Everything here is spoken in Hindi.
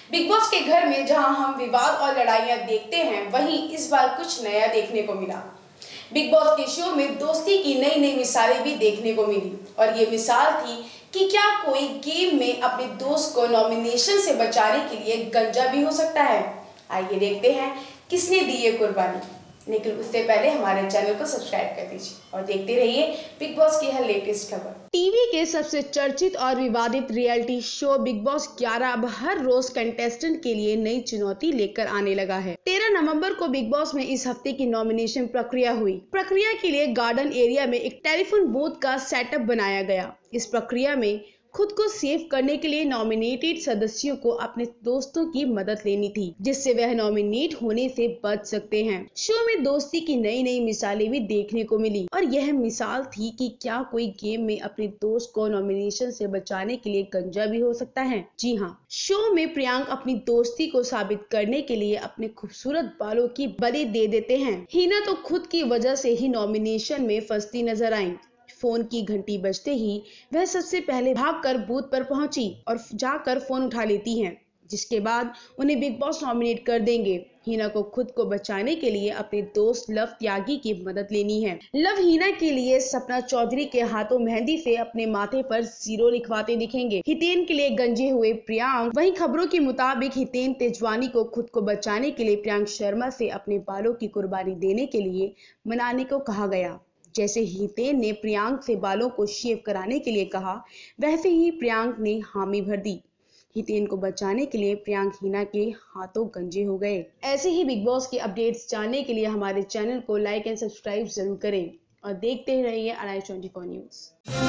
बिग बॉस के घर में जहां हम विवाद और लड़ाइयां देखते हैं, वहीं इस बार कुछ नया देखने को मिला। बिग बॉस के शो में दोस्ती की नई नई मिसालें भी देखने को मिली और ये मिसाल थी कि क्या कोई गेम में अपने दोस्त को नॉमिनेशन से बचाने के लिए गंजा भी हो सकता है। आइए देखते हैं किसने दी ये कुर्बानी। लेकिन उससे पहले हमारे चैनल को सब्सक्राइब कर दीजिए और देखते रहिए बिग बॉस की हर लेटेस्ट खबर। टीवी के सबसे चर्चित और विवादित रियलिटी शो बिग बॉस 11 अब हर रोज कंटेस्टेंट के लिए नई चुनौती लेकर आने लगा है। 13 नवंबर को बिग बॉस में इस हफ्ते की नॉमिनेशन प्रक्रिया हुई। प्रक्रिया के लिए गार्डन एरिया में एक टेलीफोन बूथ का सेटअप बनाया गया। इस प्रक्रिया में खुद को सेव करने के लिए नॉमिनेटेड सदस्यों को अपने दोस्तों की मदद लेनी थी, जिससे वह नॉमिनेट होने से बच सकते हैं। शो में दोस्ती की नई नई मिसालें भी देखने को मिली और यह मिसाल थी कि क्या कोई गेम में अपने दोस्त को नॉमिनेशन से बचाने के लिए गंजा भी हो सकता है। जी हाँ, शो में प्रियांक अपनी दोस्ती को साबित करने के लिए अपने खूबसूरत बालों की बलि दे देते हैं। हिना तो खुद की वजह से ही नॉमिनेशन में फंसती नजर आई। फोन की घंटी बजते ही वह सबसे पहले भागकर बूथ पर पहुंची और जाकर फोन उठा लेती हैं, जिसके बाद उन्हें बिग बॉस नॉमिनेट कर देंगे। हिना को खुद को बचाने के लिए अपने दोस्त लव त्यागी की मदद लेनी है। लव हिना के लिए सपना चौधरी के हाथों मेहंदी से अपने माथे पर 0 लिखवाते दिखेंगे। हितेन के लिए गंजे हुए प्रियांक। वहीं खबरों के मुताबिक हितेन तेजवानी को खुद को बचाने के लिए प्रियांक शर्मा से अपने बालों की कुर्बानी देने के लिए मनाने को कहा गया। जैसे हितेन ने प्रियांक से बालों को शेव कराने के लिए कहा, वैसे ही प्रियांक ने हामी भर दी। हितेन को बचाने के लिए प्रियांक हिना के हाथों गंजे हो गए। ऐसे ही बिग बॉस के अपडेट्स जानने के लिए हमारे चैनल को लाइक एंड सब्सक्राइब जरूर करें और देखते रहिए RI24 न्यूज।